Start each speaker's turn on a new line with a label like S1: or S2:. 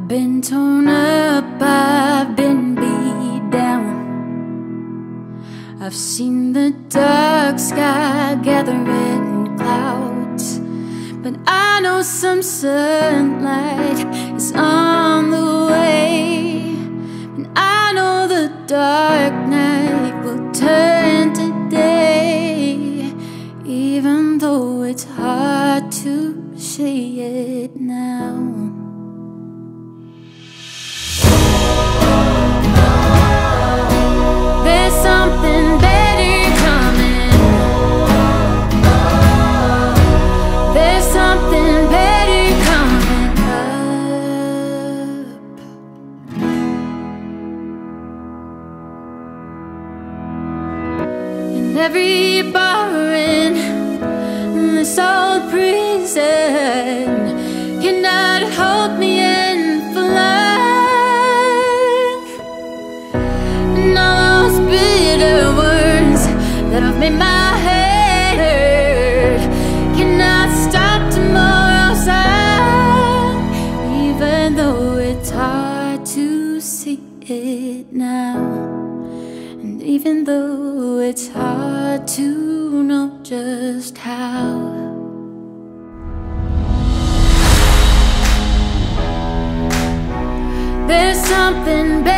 S1: been torn up, I've been beat down. I've seen the dark sky gather in clouds, but I know some sunlight is on the way. And I know the dark night will turn to day, even though it's hard to see it now. Every bar in this old prison cannot hold me in for long. And all those bitter words that have made my head hurt cannot stop tomorrow's sun, even though it's hard to see it now. And even though it's hard to know just how. There's something better.